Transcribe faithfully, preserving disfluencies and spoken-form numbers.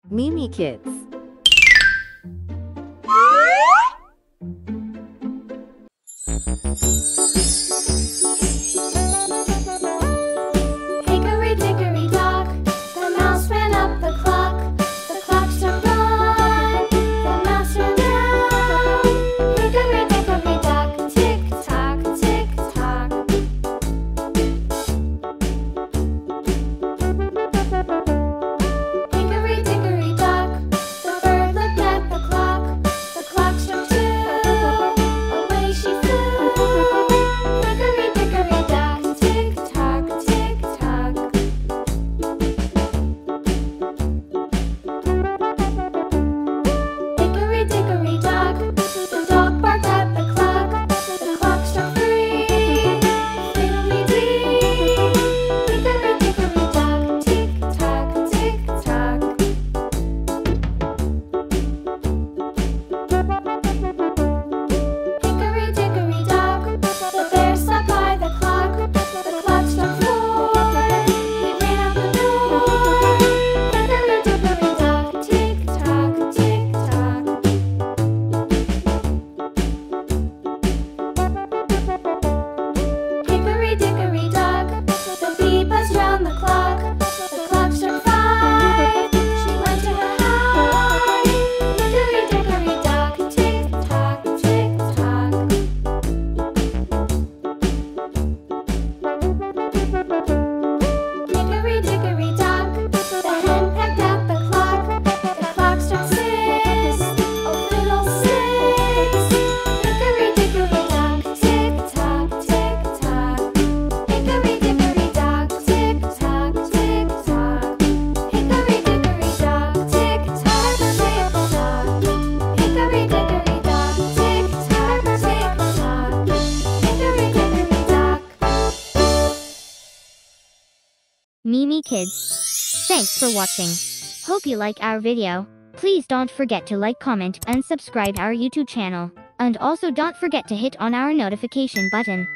Mimi Kids. Hickory dickory dock, the mouse ran up the clock. The clock struck one, the mouse ran down. Hickory dickory dock, tick tock, tick tock. Hickory dickory dock, the bird looked at the clock. The clock struck two, away she flew. Hickory dickory dock, tick tock, tick tock. Hickory dickory dock, the dog barked at the clock. The clock struck three, fiddly-dee. Hickory dickory dock, tick tock, tick tock. Hickory dickory dock, the bear sat by the clock. The clock struck four, he ran out the door. Hickory dickory dock, tick tock, tick tock. Hickory dickory dock, the bee buzzed round the clock. The clock struck five, she went to her hive. Hickory dickory dock, tick tock, tick tock. Hickory dickory dock, the hen pecked at the clock. The clock struck six, oh fiddlesticks. Hickory dickory dock, tick tock, tick tock. Hickory dickory dock, tick tock, tick tock. Hickory dickory dock, tick tock, tick tock. Hickory dickory dock, tick tock, tick tock. Hickory dickory dock. Mimi Kids. Thanks for watching. Hope you like our video. Please don't forget to like, comment, and subscribe our YouTube channel. And also don't forget to hit on our notification button.